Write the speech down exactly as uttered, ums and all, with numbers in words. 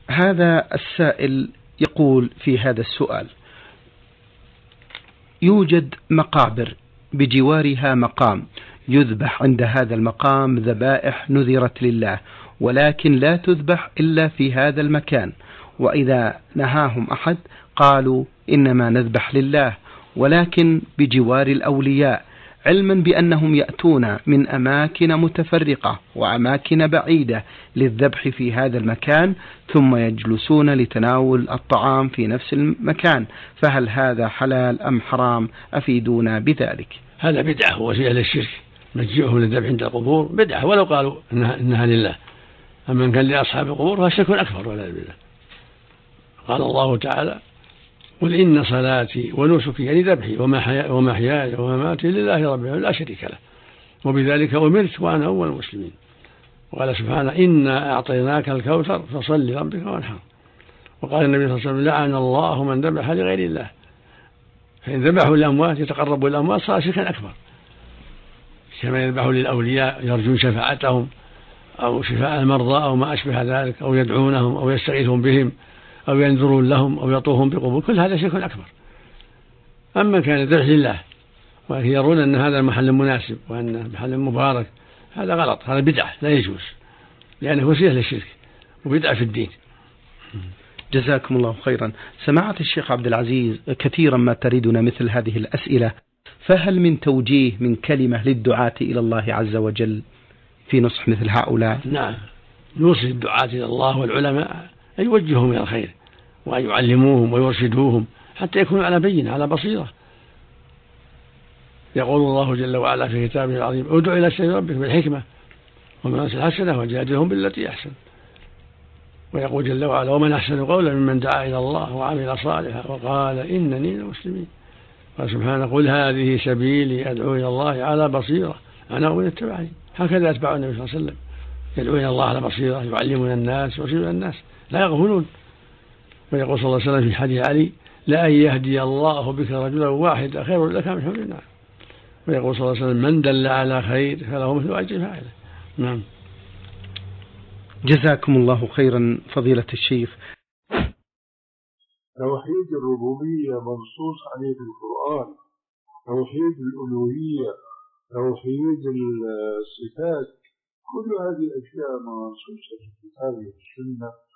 هذا السائل يقول في هذا السؤال: يوجد مقابر بجوارها مقام يذبح عند هذا المقام ذبائح نذرت لله، ولكن لا تذبح إلا في هذا المكان، وإذا نهاهم أحد قالوا إنما نذبح لله ولكن بجوار الأولياء، علما بأنهم يأتون من أماكن متفرقة وأماكن بعيدة للذبح في هذا المكان، ثم يجلسون لتناول الطعام في نفس المكان، فهل هذا حلال أم حرام؟ أفيدونا بذلك. هذا بدعة ووسيلة للشرك، مجيئهم للذبح عند القبور بدعة ولو قالوا إنها, إنها لله. أما إن كان لأصحاب القبور فالشرك أكبر ولا بالله. قال الله تعالى: قل إن صلاتي ونسكي، يعني ذبحي ومحياي ومماتي لله رب العالمين لا شريك له، وبذلك أمرت وأنا أول المسلمين. وقال سبحانه: إنا أعطيناك الكوثر فصل لربك وانحر. وقال النبي صلى الله عليه وسلم: لعن الله من ذبح لغير الله. فإن ذبحوا الأموات يتقربوا الأموات صار شركا أكبر، كما يذبحوا للأولياء يرجون شفاعتهم أو شفاء المرضى أو ما أشبه ذلك، أو يدعونهم أو يستغيثون بهم أو ينذرون لهم أو يطوفون بقبور، كل هذا شرك أكبر. أما كان الذبح لله ويرون أن هذا محل مناسب وأن محل مبارك، هذا غلط، هذا بدعة لا يجوز، لأنه وسيلة للشرك وبدعة في الدين. جزاكم الله خيرا. سماحة الشيخ عبد العزيز، كثيرا ما تريدنا مثل هذه الأسئلة، فهل من توجيه من كلمة للدعاة إلى الله عز وجل في نصح مثل هؤلاء؟ نعم، نوصي الدعاة إلى الله والعلماء أن يوجههم إلى الخير وأن يعلموهم ويرشدوهم حتى يكونوا على بينة على بصيرة. يقول الله جل وعلا في كتابه العظيم: ادع إلى سبيل ربك بالحكمة والموعظة الحسنة وجادلهم بالتي أحسن. ويقول جل وعلا: ومن أحسن قولا ممن دعا إلى الله وعمل صالحا وقال إنني من المسلمين. قال سبحانه: قل هذه سبيلي أدعو إلى الله على بصيرة أنا ومن اتبعني. هكذا أتباع النبي صلى الله عليه وسلم يدعو إلى الله على بصيرة، يعلمون الناس ويرشدون الناس لا يغفلون. ويقول صلى الله عليه وسلم في حديث علي: لأن يهدي الله بك رجلا واحدا خير لك من حمر النعم. ويقول صلى الله عليه وسلم: من دل على خير فله مثل أجر فاعله. نعم. جزاكم الله خيرا فضيلة الشيخ. توحيد الربوبية منصوص عليه في القرآن، توحيد الألوهية، توحيد الصفات، كل هذه الأشياء منصوصة في الكتاب والسنة.